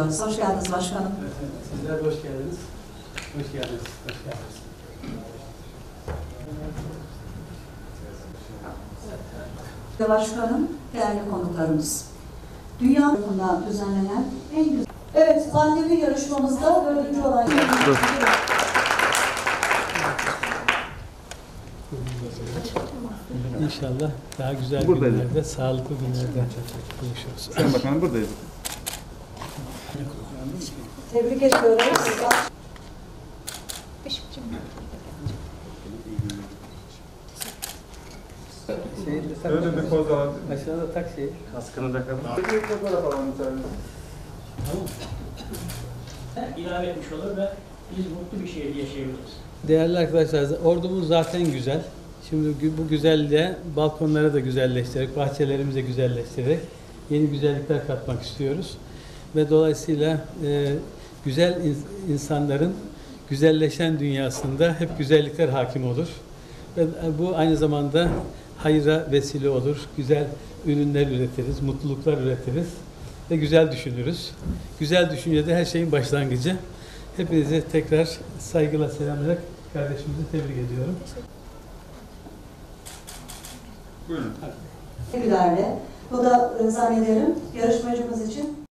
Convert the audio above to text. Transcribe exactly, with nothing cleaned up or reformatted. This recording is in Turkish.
konuklarımız. Hoş geldiniz başkanım. Evet, evet. Sizler de hoş geldiniz. Hoş geldiniz. Hoş geldiniz. Başkanım, değerli konuklarımız. Dünya tarafından düzenlenen en güzel... Evet, pandemi yarışmamızda dördüncü olan... İnşallah daha güzel Buradayız. günlerde, sağlıklı günlerde buluşuruz. Sayın Bakanım buradayız. Tebrik ediyoruz. Öyle bir poz alalım. Aşağıda tak şeyi. Kaskını da kapatın. Bir fotoğraf alalım lütfen. ilave etmiş olur ve biz mutlu bir şehir yaşayabiliriz. Değerli arkadaşlar, ordumuz zaten güzel. Şimdi bu güzelliğe balkonları da güzelleştirerek, bahçelerimizi de güzelleştirerek yeni güzellikler katmak istiyoruz. Ve dolayısıyla e, güzel insanların güzelleşen dünyasında hep güzellikler hakim olur. Ve bu aynı zamanda hayra vesile olur. Güzel ürünler üretiriz, mutluluklar üretiriz ve güzel düşünürüz. Güzel düşüncede her şeyin başlangıcı. Hepinizi tekrar saygıyla selamlayarak kardeşimizi tebrik ediyorum. Buyurun. Teşekkürlerle. Bu da e, zannederim yarışmacımız için